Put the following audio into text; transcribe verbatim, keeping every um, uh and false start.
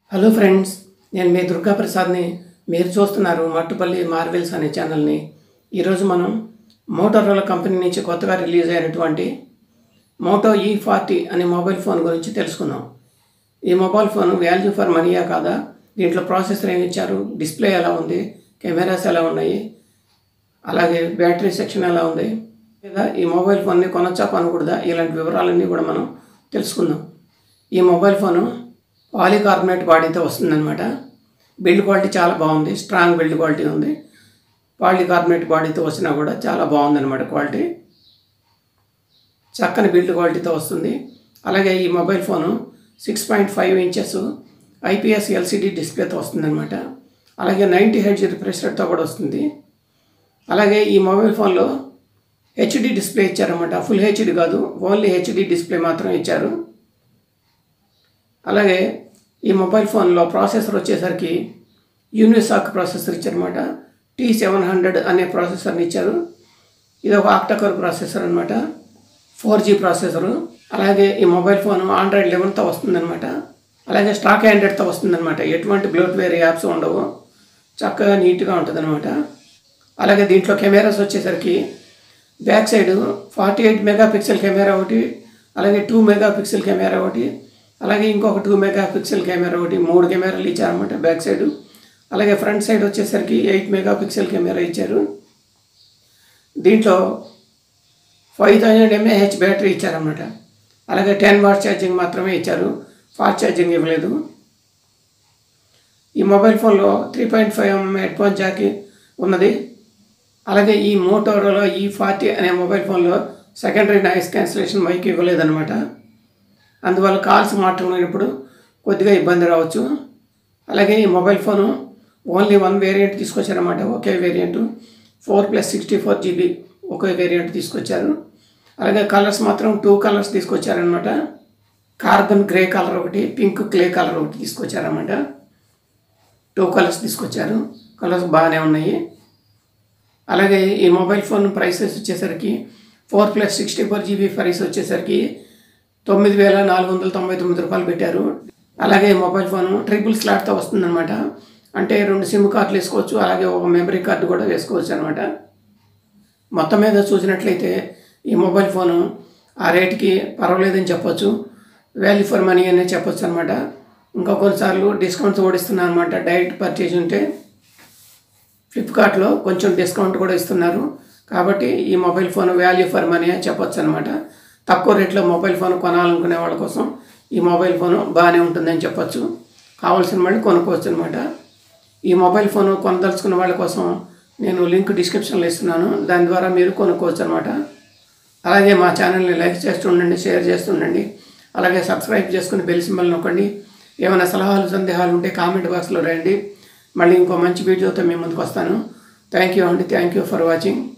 Hello friends, నేను మీ దుర్గా ప్రసాద్ని. మీరు చూస్తున్నారు మట్టుపల్లి మార్వెల్స్ అనే ఛానల్ని. ఈరోజు మనం మోటోరోలా కంపెనీ నుంచి కొత్తగా రిలీజ్ అయినటువంటి మోటో ఈ ఫార్టీ అనే మొబైల్ ఫోన్ గురించి తెలుసుకుందాం. ఈ మొబైల్ ఫోన్ వాల్యూ ఫర్ మనీయా కాదా, దీంట్లో ప్రాసెసర్ ఏమి ఇచ్చారు, డిస్ప్లే ఎలా ఉంది, కెమెరాస్ ఎలా ఉన్నాయి, అలాగే బ్యాటరీ సెక్షన్ ఎలా ఉంది, లేదా ఈ మొబైల్ ఫోన్ని కొనొచ్చా కొనకూడదా, ఇలాంటి వివరాలన్నీ కూడా మనం తెలుసుకుందాం. ఈ మొబైల్ ఫోను పాలికార్బోనేట్ బాడీతో వస్తుందన్నమాట. బిల్డ్ క్వాలిటీ చాలా బాగుంది, స్ట్రాంగ్ బిల్డ్ క్వాలిటీ ఉంది. పాలికార్బోనేట్ బాడీతో వచ్చినా కూడా చాలా బాగుందన్నమాట. క్వాలిటీ చక్కని బిల్డ్ క్వాలిటీతో వస్తుంది. అలాగే ఈ mobile phone six point five inches IPS LCD డిస్ప్లేతో వస్తుందన్నమాట. అలాగే నైంటీ హెడ్జ్ రిఫ్రెష్ రేట్తో కూడా వస్తుంది. అలాగే ఈ మొబైల్ ఫోన్లో హెచ్డి డిస్ప్లే ఇచ్చారన్నమాట. ఫుల్ హెచ్డి కాదు, ఓన్లీ హెచ్డి డిస్ప్లే మాత్రమే ఇచ్చారు. అలాగే ఈ మొబైల్ ఫోన్లో ప్రాసెసర్ వచ్చేసరికి యూనిసాక్ ప్రాసెసర్ ఇచ్చారన్నమాట. టీ సెవెన్ హండ్రెడ్ అనే ప్రాసెసర్ని ఇచ్చారు. ఇది ఒక ఆక్టాకోర్ ప్రాసెసర్ అనమాట, ఫోర్ జీ ప్రాసెసరు. అలాగే ఈ మొబైల్ ఫోన్ ఆండ్రాయిడ్ లెవెన్తో వస్తుందన్నమాట. అలాగే స్టాక్ ఆండ్రాయిడ్తో వస్తుందన్నమాట. ఎటువంటి బ్లోట్వేర్ యాప్స్ ఉండవు, చక్కగా నీట్గా ఉంటుందన్నమాట. అలాగే దీంట్లో కెమెరాస్ వచ్చేసరికి back side forty eight megapixel camera ఒకటి, అలాగే టూ మెగా పిక్సెల్ కెమెరా ఒకటి, అలాగే ఇంకొక టూ మెగా పిక్సెల్ కెమెరా ఒకటి, మూడు కెమెరాలు ఇచ్చారన్నమాట బ్యాక్ సైడ్. అలాగే ఫ్రంట్ సైడ్ వచ్చేసరికి ఎయిట్ మెగా పిక్సెల్ కెమెరా ఇచ్చారు. దీంట్లో ఫైవ్ థౌజండ్ ఎంఏహెచ్ బ్యాటరీ ఇచ్చారన్నమాట. అలాగే టెన్ వాట్ ఛార్జింగ్ మాత్రమే ఇచ్చారు, ఫాస్ట్ ఛార్జింగ్ ఇవ్వలేదు. ఈ మొబైల్ ఫోన్లో three point five mm headphone jack ఉన్నది. అలాగే ఈ మోటోరోలా ఈ ఫార్టీ అనే మొబైల్ ఫోన్లో సెకండరీ నాయిస్ క్యాన్సిలేషన్ మైక్ ఇవ్వలేదన్నమాట. అందువల్ల కాల్స్ మాట్లాడినప్పుడు కొద్దిగా ఇబ్బంది రావచ్చు. అలాగే ఈ mobile phone only one variant తీసుకొచ్చారన్నమాట. ఒకే variant four plus sixty four GB ఒకే వేరియంట్ తీసుకొచ్చారు. అలాగే కలర్స్ మాత్రం టూ కలర్స్ తీసుకొచ్చారనమాట. కార్బన్ గ్రే కలర్ ఒకటి, పింక్ క్లే కలర్ ఒకటి తీసుకొచ్చారన్నమాట. టూ కలర్స్ తీసుకొచ్చారు. కలర్స్ బాగానే ఉన్నాయి. అలాగే ఈ మొబైల్ ఫోన్ ప్రైసెస్ వచ్చేసరికి four plus sixty four GB price వచ్చేసరికి తొమ్మిది వేల నాలుగు వందల తొంభై తొమ్మిది రూపాయలు పెట్టారు. అలాగే మొబైల్ ఫోను ట్రిపుల్ స్లాట్తో వస్తుందన్నమాట. అంటే రెండు సిమ్ కార్డులు వేసుకోవచ్చు, అలాగే ఒక మెమరీ కార్డు కూడా వేసుకోవచ్చు అనమాట. మొత్తం మీద చూసినట్లయితే ఈ మొబైల్ ఫోను ఆ రేటుకి పర్వాలేదని చెప్పొచ్చు, వాల్యూ ఫర్ మనీ అనే చెప్పొచ్చు అనమాట. ఇంకా కొన్నిసార్లు డిస్కౌంట్స్ కూడా ఇస్తున్నారు అనమాట. డైరెక్ట్ పర్చేజ్ ఉంటే ఫ్లిప్కార్ట్లో కొంచెం డిస్కౌంట్ కూడా ఇస్తున్నారు. కాబట్టి ఈ mobile phone value for money అని చెప్పొచ్చు అనమాట. తక్కువ రేట్లో మొబైల్ ఫోన్ కొనాలనుకునే వాళ్ళ కోసం ఈ మొబైల్ ఫోను బాగానే ఉంటుందని చెప్పొచ్చు. కావాల్సిన వాళ్ళు కొనుక్కోవచ్చు అనమాట. ఈ మొబైల్ ఫోను కొనదలుచుకున్న వాళ్ళ కోసం నేను లింక్ డిస్క్రిప్షన్లో ఇస్తున్నాను, దాని ద్వారా మీరు కొనుక్కోవచ్చు అనమాట. అలాగే మా ఛానల్ని లైక్ చేస్తుండండి, షేర్ చేస్తుండండి. అలాగే సబ్స్క్రైబ్ చేసుకుని బెల్ సింబల్ నొక్కండి. ఏమైనా సలహాలు సందేహాలు ఉంటే కామెంట్ బాక్స్లో రాయండి. మళ్ళీ ఇంకో మంచి వీడియోతో మీ ముందుకు వస్తాను. థ్యాంక్ యూ అండి. Thank you for watching.